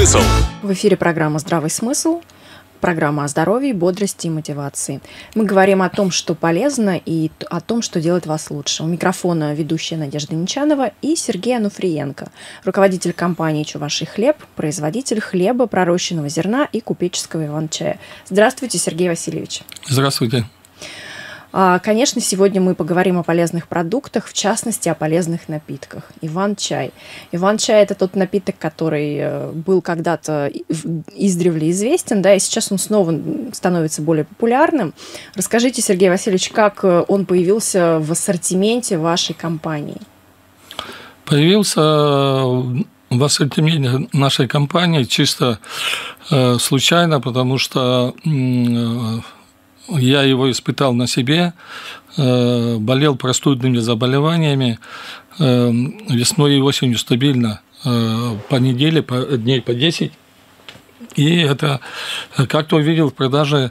смысл». В эфире программа «Здравый смысл». Программа о здоровье, бодрости и мотивации. Мы говорим о том, что полезно, и о том, что делает вас лучше. У микрофона ведущая Надежда Нечанова и Сергей Ануфриенко, руководитель компании «Чуваший хлеб», производитель хлеба, пророщенного зерна и купеческого иван-чая. Здравствуйте, Сергей Васильевич. Здравствуйте. Конечно, сегодня мы поговорим о полезных продуктах, в частности, о полезных напитках. Иван-чай. Иван-чай – это тот напиток, который был когда-то издревле известен, да, и сейчас он снова становится более популярным. Расскажите, Сергей Васильевич, как он появился в ассортименте вашей компании? Появился в ассортименте нашей компании чисто случайно, потому что я его испытал на себе, болел простудными заболеваниями, весной и осенью стабильно, по неделе, дней по 10. И это как-то увидел в продаже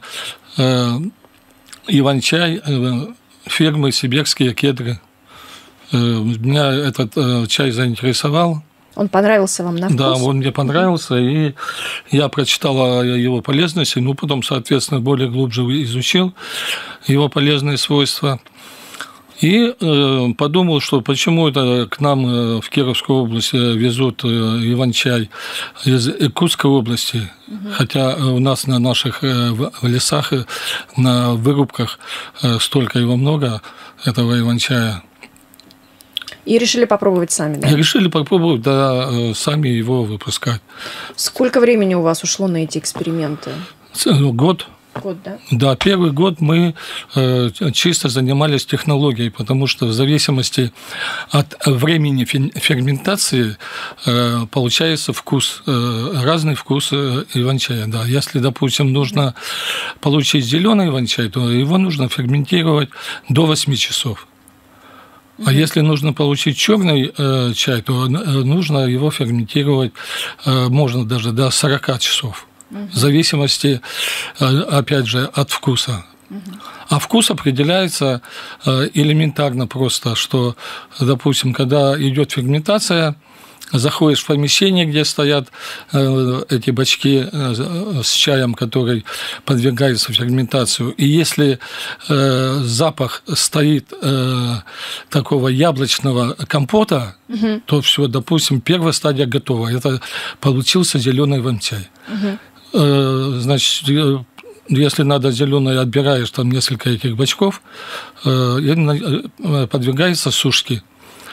иван-чай фирмы «Сибирские кедры». Меня этот чай заинтересовал. Он понравился вам на вкус? Да, он мне понравился, и я прочитал о его полезности, потом, соответственно, более глубже изучил его полезные свойства. И подумал, что почему это к нам в Кировскую область везут иван-чай из Иркутской области, хотя у нас на наших лесах, на вырубках столько его много, этого иван-чая. И решили попробовать сами, да? Решили попробовать, да, сами его выпускать. Сколько времени у вас ушло на эти эксперименты? Год. Год, да? Да, первый год мы чисто занимались технологией, потому что в зависимости от времени ферментации получается вкус, разный вкус иван-чая. Да. Если, допустим, нужно получить зеленый иван-чай, то его нужно ферментировать до 8 часов. А если нужно получить черный чай, то нужно его ферментировать, можно даже до 40 часов, в зависимости, опять же, от вкуса. А вкус определяется элементарно просто, что, допустим, когда идет ферментация, заходишь в помещение, где стоят эти бачки с чаем, который подвергается ферментации, и если запах стоит такого яблочного компота, то все, допустим, первая стадия готова. Это получился зеленый иван-чай. Значит, если надо зеленый, отбираешь там несколько этих бачков, подвергается сушке.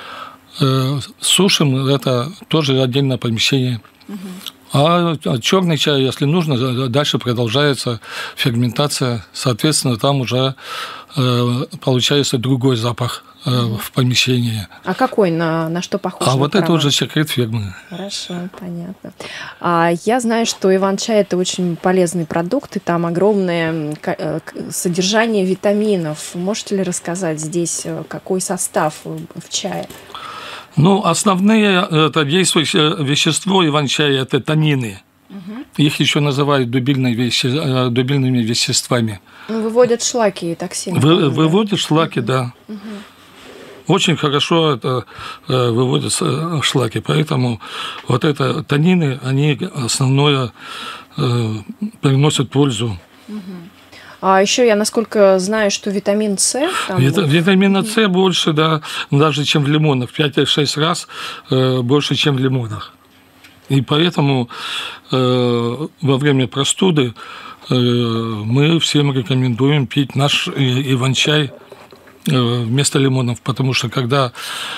Сушим, это тоже отдельное помещение. А черный чай, если нужно, дальше продолжается ферментация. Соответственно, там уже получается другой запах в помещении. А какой? На что похож? А вот это уже секрет фирмы. Хорошо, понятно. Я знаю, что иван-чай – это очень полезный продукт, и там огромное содержание витаминов. Можете ли рассказать здесь, какой состав в чае? Основные это действующее вещество иван-чая – это танины. Их еще называют дубильными веществами. Выводят шлаки и токсины. Выводят шлаки, да. Очень хорошо это выводят шлаки, поэтому вот это танины, они основное приносят пользу. А еще я, насколько знаю, что витамин С... Витамина С больше, да, даже чем в лимонах, в 5-6 раз больше, чем в лимонах. И поэтому во время простуды мы всем рекомендуем пить наш иван-чай вместо лимонов, потому что когда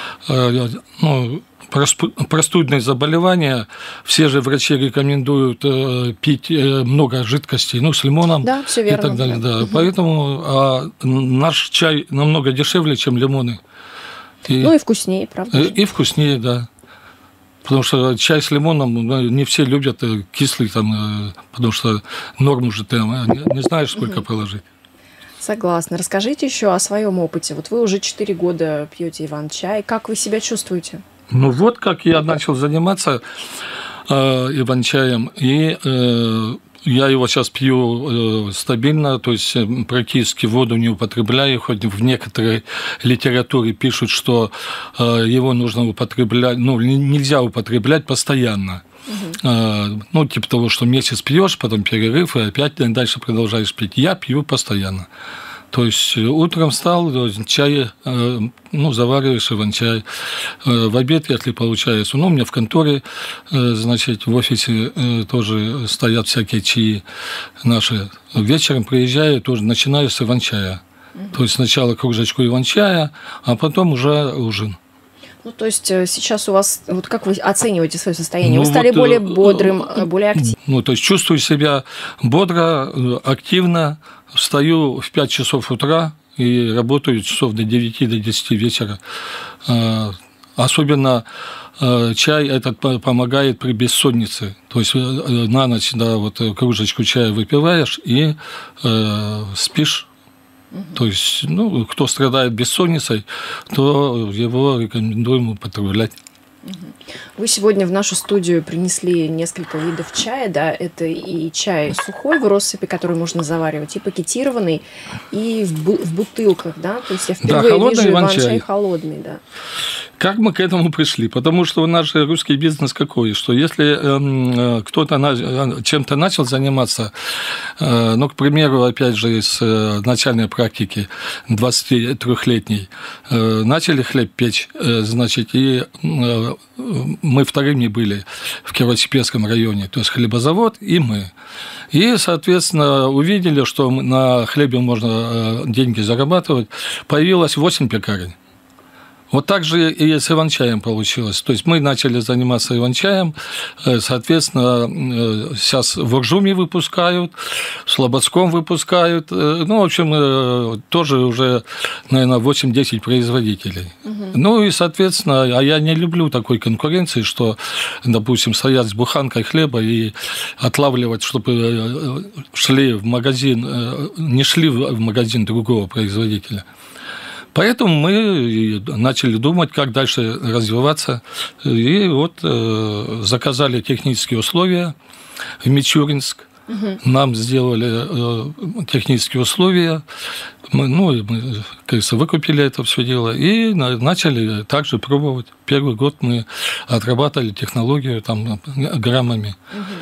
простудные заболевания, все же врачи рекомендуют пить много жидкостей, с лимоном, да, все верно, и так далее. Да. Поэтому наш чай намного дешевле, чем лимоны. И вкуснее, правда? И вкуснее, да. Потому что чай с лимоном не все любят кислый, потому что норму же ты не знаешь, сколько положить. Согласна. Расскажите еще о своем опыте. Вот вы уже 4 года пьете иван-чай. Как вы себя чувствуете? Вот как я начал заниматься иван-чаем. И Я его сейчас пью стабильно, то есть практически воду не употребляю, хоть в некоторой литературе пишут, что его нужно употреблять, ну, нельзя употреблять постоянно. Ну, типа того, что месяц пьешь, потом перерыв, и опять дальше продолжаешь пить. Я пью постоянно. То есть утром встал, чай, ну, завариваешь иван-чай. В обед, если получается. Ну, у меня в конторе, значит, в офисе тоже стоят всякие чаи наши. Вечером приезжаю, тоже начинаю с иван-чая. То есть сначала кружечку иван-чая, а потом уже ужин. Ну, то есть сейчас у вас, вот как вы оцениваете свое состояние? Вы стали более бодрым, более активным? Ну, то есть чувствую себя бодро, активно, встаю в 5 часов утра и работаю часов до 9, до 10 вечера. Особенно чай этот помогает при бессоннице. То есть на ночь, да, вот кружечку чая выпиваешь и спишь. То есть, ну, кто страдает бессонницей, то его рекомендуем употреблять. Вы сегодня в нашу студию принесли несколько видов чая, да, это и чай сухой в россыпи, который можно заваривать, и пакетированный, и в бутылках, да, то есть я впервые вижу иван-чай холодный, да. Как мы к этому пришли? Потому что наш русский бизнес какой, что если кто-то чем-то начал заниматься, ну, к примеру, опять же, из начальной практики 23-летней, начали хлеб печь, значит, и мы вторыми были в Кирово-Чепецком районе, то есть хлебозавод и мы. И, соответственно, увидели, что на хлебе можно деньги зарабатывать, появилось 8 пекарен. Вот так же и с иван-чаем получилось. То есть мы начали заниматься иван-чаем, соответственно, сейчас в Уржуме выпускают, в Слободском выпускают, ну, в общем, тоже уже, наверное, 8-10 производителей. Ну и, соответственно, а я не люблю такой конкуренции, что, допустим, стоять с буханкой хлеба и отлавливать, чтобы шли в магазин, не шли в магазин другого производителя. Поэтому мы начали думать, как дальше развиваться. И вот заказали технические условия в Мичуринск. Нам сделали технические условия. Мы, кажется, выкупили это все дело и начали также пробовать. Первый год мы отрабатывали технологию там граммами.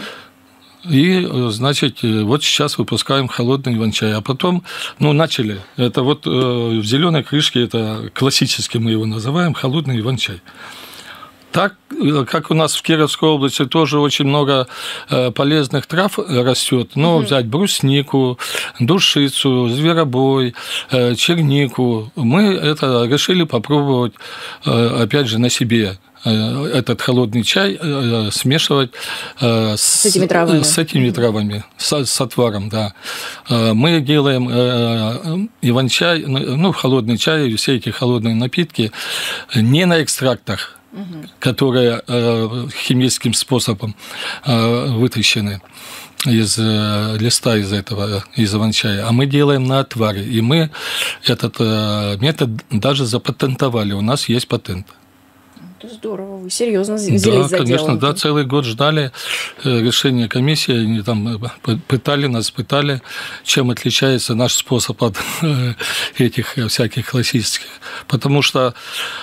И, значит, вот сейчас выпускаем холодный иван-чай. А потом, ну, начали. Это вот в зеленой крышке, это классически мы его называем, холодный иван-чай. Так, как у нас в Кировской области тоже очень много полезных трав растет, но взять бруснику, душицу, зверобой, чернику, мы это решили попробовать, опять же, на себе. Этот холодный чай смешивать с этими травами, с отваром, да. Мы делаем иван-чай, ну, холодный чай, все эти холодные напитки не на экстрактах, которые химическим способом вытащены из листа из иван-чая, а мы делаем на отваре. И мы этот метод даже запатентовали, у нас есть патент. Это здорово, вы серьезно взялись за дело. Да, конечно, да, целый год ждали решения комиссии, они там пытали, чем отличается наш способ от этих всяких классических. Потому что,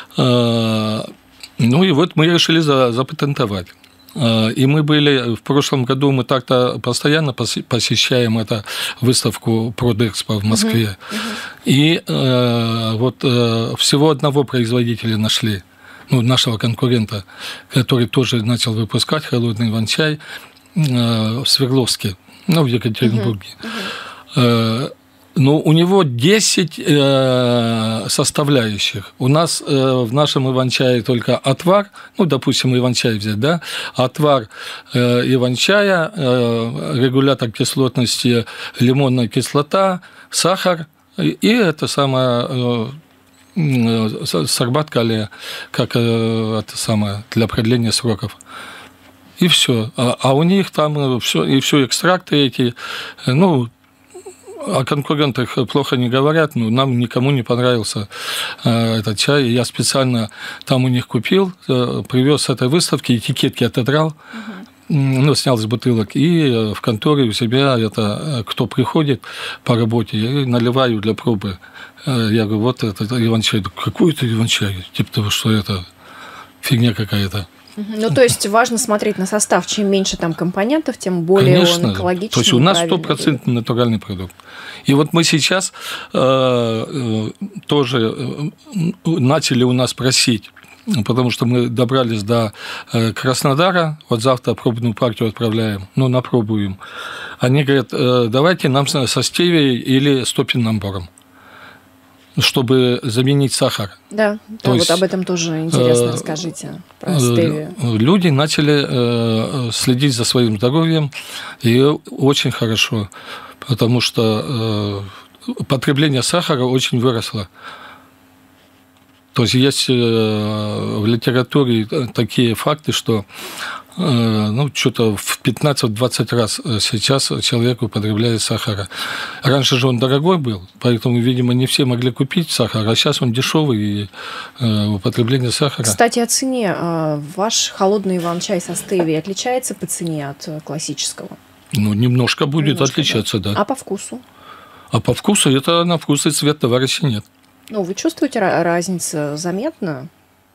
ну и вот мы решили запатентовать. И мы были в прошлом году, мы так-то постоянно посещаем эту выставку Продэкспо в Москве. И вот всего одного производителя нашли, ну, нашего конкурента, который тоже начал выпускать холодный иван-чай в Свердловске, ну, в Екатеринбурге. Ну, у него 10 составляющих. У нас в нашем иван-чае только отвар, ну, допустим, иван-чай взять, да, отвар иван-чая, регулятор кислотности, лимонная кислота, сахар, и это самое сорбат калия, как это самое, для продления сроков. И все. А у них там все, и все экстракты эти, ну, о конкурентах плохо не говорят, но нам никому не понравился этот чай. Я специально там у них купил, привез с этой выставки, этикетки отодрал, снял из бутылок, и в конторе у себя это, кто приходит по работе, я наливаю для пробы. Я говорю, вот это Иван-чай. Какой это Иван-чай? Типа того, что это фигня какая-то. Ну, то есть важно смотреть на состав. Чем меньше там компонентов, тем более Конечно, он экологичный. То есть у нас 100% натуральный продукт. И вот мы сейчас тоже начали у нас просить, потому что мы добрались до Краснодара, вот завтра пробную партию отправляем, напробуем. Они говорят, давайте нам со стевией или с топинамбуром, чтобы заменить сахар. Да, вот об этом тоже интересно расскажите, про стевию. Люди начали следить за своим здоровьем, и очень хорошо, потому что потребление сахара очень выросло. То есть есть в литературе такие факты, что что-то в 15-20 раз сейчас человек употребляет сахара. Раньше же он дорогой был, поэтому, видимо, не все могли купить сахар, а сейчас он дешевый, и употребление сахара. Кстати, о цене. Ваш холодный иван-чай со стевией отличается по цене от классического? Немножко будет отличаться, да. А по вкусу? А по вкусу это на вкус и цвет товарища нет. Вы чувствуете разницу заметно?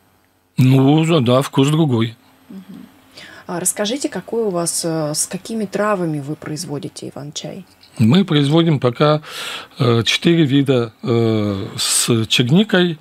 Да, вкус другой. Расскажите, какой у вас, с какими травами вы производите иван-чай? Мы производим пока 4 вида с черникой,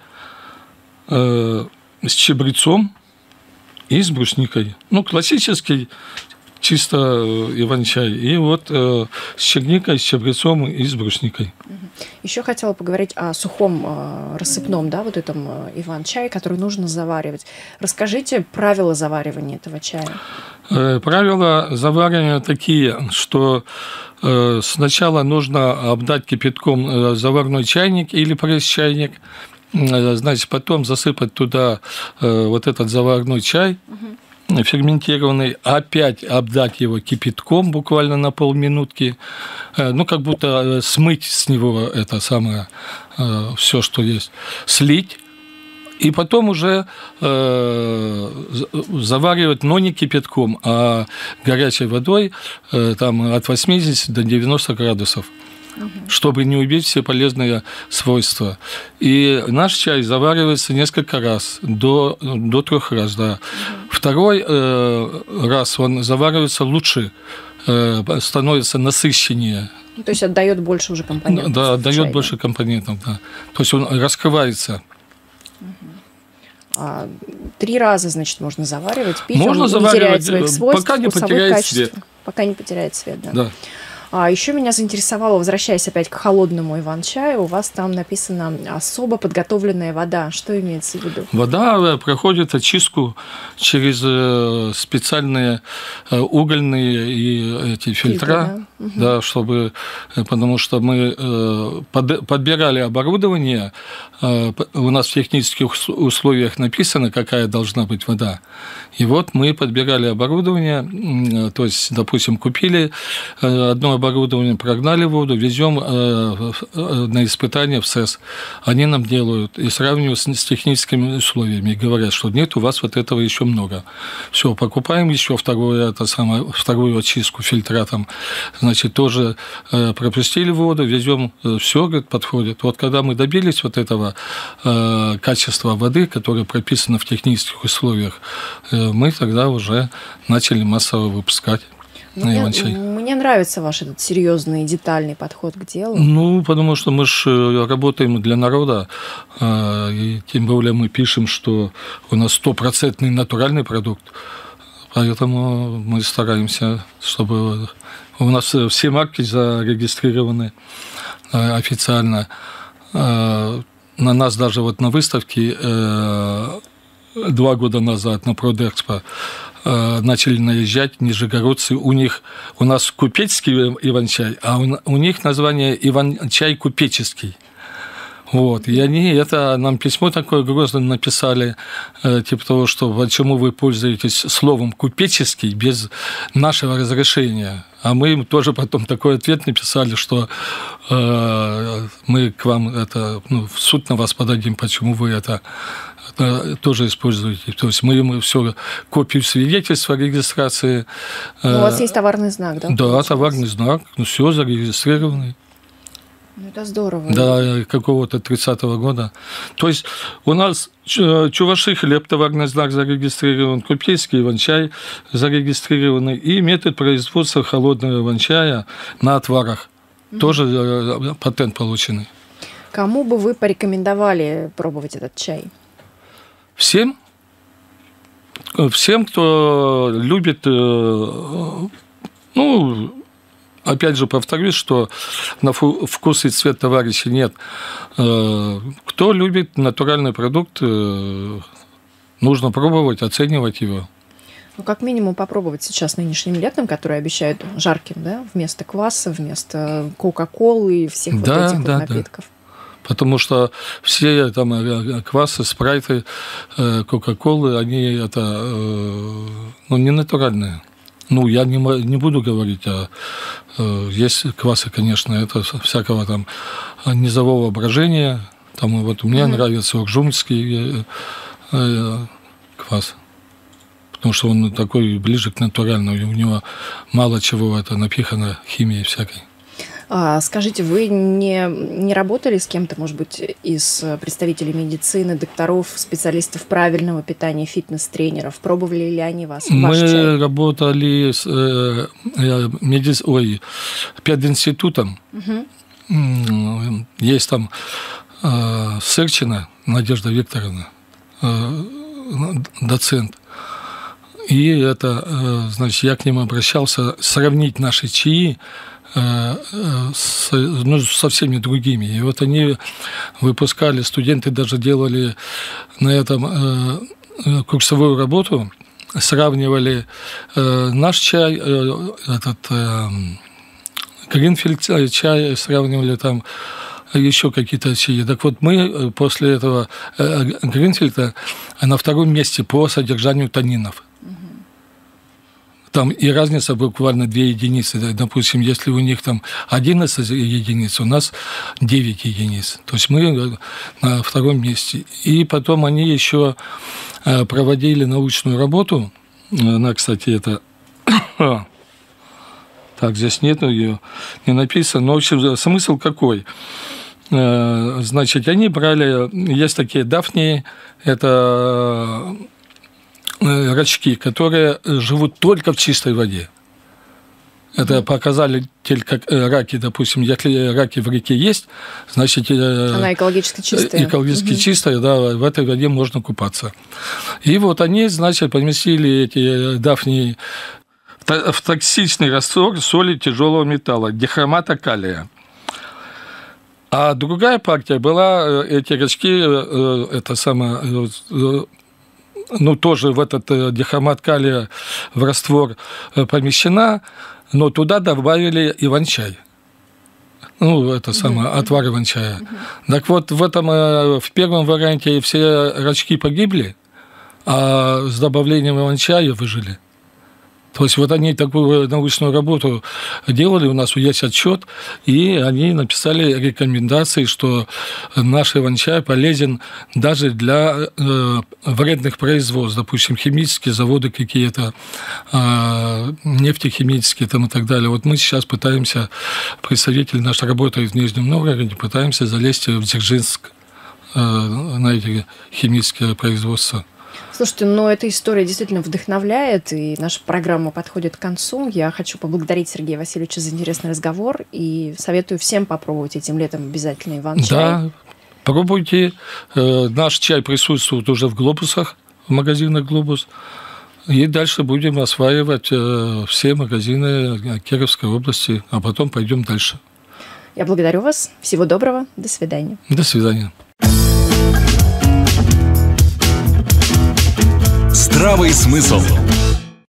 с чабрецом и с брусникой. Классический чисто иван-чай. И вот с черникой, с чабрецом и с брусникой. Еще хотела поговорить о сухом рассыпном, вот этом иван-чае, который нужно заваривать. Расскажите правила заваривания этого чая. Правила заваривания такие, что сначала нужно обдать кипятком заварной чайник или пресс-чайник, значит, потом засыпать туда вот этот заварной чай, ферментированный, опять обдать его кипятком буквально на полминутки, как будто смыть с него это самое, все, что есть, слить, и потом уже заваривать, но не кипятком, а горячей водой, там от 80 до 90 градусов. Чтобы не убить все полезные свойства. И наш чай заваривается несколько раз, до 3 раз, да. Второй раз он заваривается лучше, становится насыщеннее. То есть отдает больше уже компонентов. Да, отдает больше компонентов, да. То есть он раскрывается. 3 раза, значит, можно заваривать, пить, можно он заваривать, не теряет своих свойств, пока не потеряет цвет. Пока не потеряет цвет, да. Да. Еще меня заинтересовало, возвращаясь опять к холодному иван-чаю, у вас там написано «особо подготовленная вода». Что имеется в виду? Вода проходит очистку через специальные угольные и эти фильтра, да, чтобы, потому что мы подбирали оборудование, у нас в технических условиях написано, какая должна быть вода. И вот мы подбирали оборудование, то есть, допустим, купили одно оборудование, прогнали воду, везем на испытания в СЭС. Они нам делают и сравнивают с техническими условиями, и говорят, что нет, у вас вот этого еще много. Все, покупаем еще вторую очистку фильтра, там, значит, тоже пропустили воду, везем, все, говорит, подходит. Вот когда мы добились вот этого качества воды, которое прописано в технических условиях, мы тогда уже начали массово выпускать. Мне нравится ваш этот серьезный, детальный подход к делу. Потому что мы же работаем для народа, и тем более мы пишем, что у нас 100% натуральный продукт, поэтому мы стараемся, чтобы у нас все марки зарегистрированы официально. На нас даже вот на выставке 2 года назад на Продэкспо начали наезжать нижегородцы. У нас купеческий иван-чай, а у них название иван-чай купеческий. Вот. И они нам письмо такое грозное написали, типа того, что почему вы пользуетесь словом «купеческий» без нашего разрешения. А мы им тоже потом такой ответ написали, что мы к вам в суд на вас подадим, почему вы тоже используете. То есть мы все, копию свидетельства о регистрации. У вас есть товарный знак, да? Да, товарный знак, все зарегистрированный. Это здорово. До какого-то 30-го года. То есть у нас Чуваши хлеб, товарный знак зарегистрирован, Купейский иван-чай зарегистрированный, и метод производства холодного иван-чая на отварах. Тоже патент полученный. Кому бы вы порекомендовали пробовать этот чай? Всем. Всем, кто любит, опять же, повторюсь, что на вкус и цвет товарища нет. Кто любит натуральный продукт, нужно пробовать, оценивать его. Как минимум попробовать сейчас нынешним летом, которые обещают жарким, да, вместо кваса, вместо кока-колы и всех этих напитков. Да. Потому что все там квасы, спрайты, кока-колы, они не натуральные. Я не буду говорить, есть квасы, конечно, это всякого там низового брожения. Там вот мне нравится уржумский квас, потому что он такой ближе к натуральному, и у него мало чего это напихано химией всякой. Скажите, вы не работали с кем-то, может быть, из представителей медицины, докторов, специалистов правильного питания, фитнес-тренеров? Пробовали ли они вас? Мы работали с пединститутом. Есть там Сырчина Надежда Викторовна, доцент. И это, значит, я к ним обращался сравнить наши чаи со всеми другими. И вот они выпускали, студенты даже делали на этом курсовую работу, сравнивали наш чай, Гринфилд чай, сравнивали там еще какие-то чаи. Так вот, мы после этого Гринфилда на втором месте по содержанию танинов. Там и разница буквально 2 единицы. Допустим, если у них там 11 единиц, у нас 9 единиц. То есть мы на втором месте. И потом они еще проводили научную работу. Она, кстати, это... Так, здесь нету ее, не написано. Но, в общем, смысл какой? Значит, они брали... Есть такие дафнии, это... рачки, которые живут только в чистой воде. Это показали как раки, допустим, если раки в реке есть, значит... Она экологически чистая. Экологически чистая, да, в этой воде можно купаться. И вот они, значит, поместили эти дафнии в токсичный раствор соли тяжелого металла, дихромата калия. А другая партия была, эти рачки, это самое... тоже в этот дихромат калия в раствор помещена, но туда добавили иван-чай. Это самое, отвар иван-чая. Так вот, в первом варианте все рачки погибли, а с добавлением иван-чая выжили. То есть вот они такую научную работу делали, у нас есть отчет, и они написали рекомендации, что наш иван-чай полезен даже для вредных производств, допустим, химические заводы какие-то, нефтехимические там и так далее. Вот мы сейчас пытаемся, представитель наш работает в Нижнем Новгороде, пытаемся залезть в Дзержинск на эти химические производства. Слушайте, эта история действительно вдохновляет, и наша программа подходит к концу. Я хочу поблагодарить Сергея Васильевича за интересный разговор и советую всем попробовать этим летом обязательно иван-чай. Да, пробуйте. Наш чай присутствует уже в глобусах, в магазинах «Глобус». И дальше будем осваивать все магазины Кировской области, а потом пойдем дальше. Я благодарю вас. Всего доброго. До свидания. До свидания. Здравый смысл.